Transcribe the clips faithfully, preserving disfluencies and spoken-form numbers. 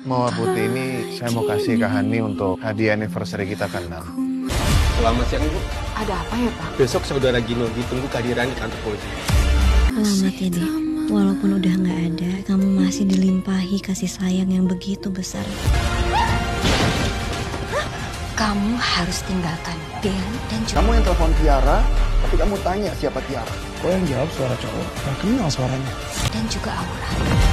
Mawar putih ini saya mau kasih ke Hani untuk hadiah anniversary kita kan, Nan. Selamat siang, Bu. Ada apa ya, Pak? Besok saudara Gino ditunggu kehadiran di kantor polisi. Selamat ya, Dek. Walaupun udah nggak ada, kamu masih dilimpahi kasih sayang yang begitu besar. Kamu harus tinggalkan Ben dan juga... Kamu yang telepon Tiara, tapi kamu tanya siapa Tiara. Kok yang jawab suara cowok? Gak kenal suaranya. Dan juga Aura.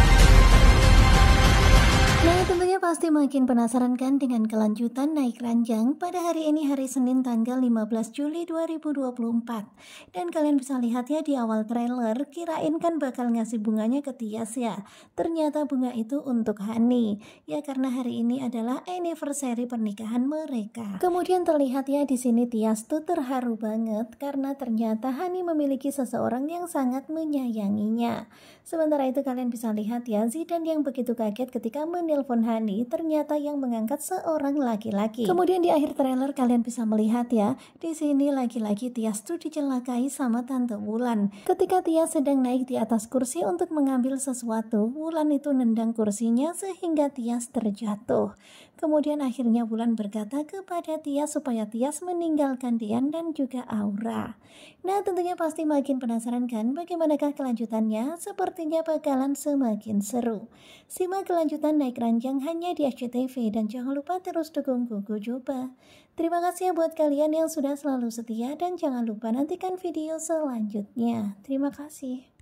Nah, tentunya pasti makin penasaran kan dengan kelanjutan naik ranjang pada hari ini, hari Senin tanggal lima belas Juli dua ribu dua puluh empat. Dan kalian bisa lihat ya di awal trailer, kirain kan bakal ngasih bunganya ke Tias ya. Ternyata bunga itu untuk Hani. Ya karena hari ini adalah anniversary pernikahan mereka. Kemudian terlihat ya di sini Tias tuh terharu banget karena ternyata Hani memiliki seseorang yang sangat menyayanginya. Sementara itu kalian bisa lihat ya Zidan yang begitu kaget ketika menelpon Hani, ternyata yang mengangkat seorang laki-laki. Kemudian di akhir trailer kalian bisa melihat ya, di sini lagi-lagi Tias tuh dicelakai sama Tante Wulan. Ketika Tias sedang naik di atas kursi untuk mengambil sesuatu, Wulan itu nendang kursinya sehingga Tias terjatuh. Kemudian akhirnya Wulan berkata kepada Tias supaya Tias meninggalkan Dian dan juga Aura. Nah, tentunya pasti makin penasaran kan bagaimanakah kelanjutannya? Sepertinya bakalan semakin seru. Simak kelanjutan naik ranjang hanya di S C T V dan jangan lupa terus dukung Gugu Joba. Terima kasih ya buat kalian yang sudah selalu setia dan jangan lupa nantikan video selanjutnya. Terima kasih.